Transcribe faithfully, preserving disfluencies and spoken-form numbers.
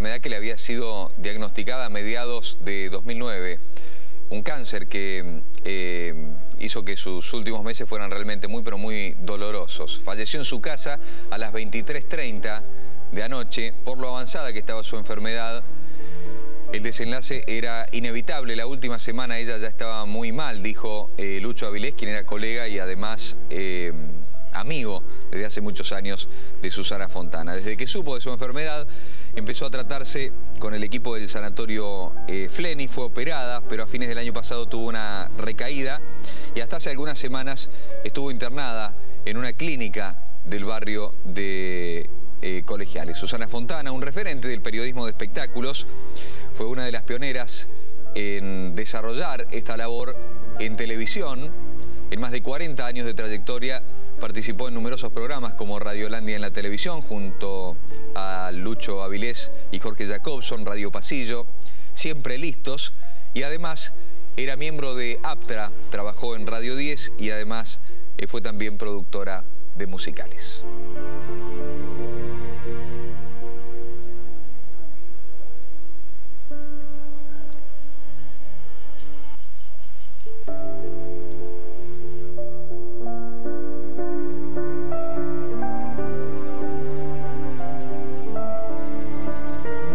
enfermedad que le había sido diagnosticada a mediados de dos mil nueve. Un cáncer que eh, hizo que sus últimos meses fueran realmente muy, pero muy dolorosos. Falleció en su casa a las veintitrés treinta de anoche. Por lo avanzada que estaba su enfermedad, el desenlace era inevitable. La última semana ella ya estaba muy mal, dijo eh, Lucho Avilés, quien era colega y además eh, amigo desde hace muchos años de Susana Fontana. Desde que supo de su enfermedad, empezó a tratarse con el equipo del sanatorio eh, Fleni, fue operada, pero a fines del año pasado tuvo una recaída y hasta hace algunas semanas estuvo internada en una clínica del barrio de eh, Colegiales. Susana Fontana, un referente del periodismo de espectáculos, fue una de las pioneras en desarrollar esta labor en televisión. En más de cuarenta años de trayectoria participó en numerosos programas como Radiolandia en la televisión junto a Lucho Avilés y Jorge Jacobson, Radio Pasillo, Siempre Listos, y además era miembro de APTRA, trabajó en Radio diez y además eh, fue también productora de musicales.